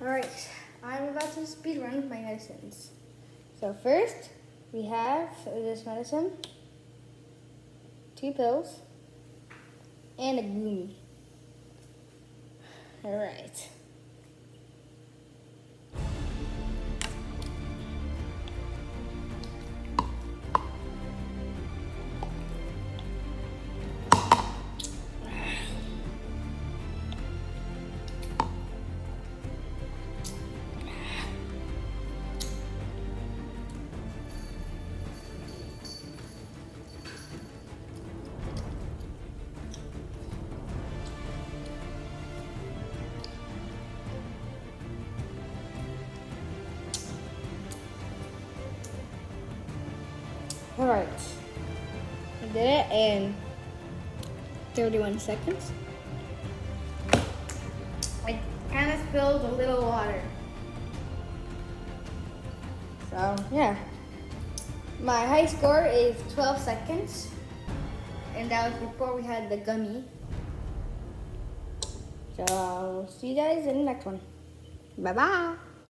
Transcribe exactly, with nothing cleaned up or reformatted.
Alright, I'm about to speed run my medicines. So first, we have this medicine, two pills, and a gummy. Alright. Alright, I did it in thirty-one seconds. I kind of spilled a little water. So, yeah. My high score is twelve seconds. And that was before we had the gummy. So, I'll see you guys in the next one. Bye-bye.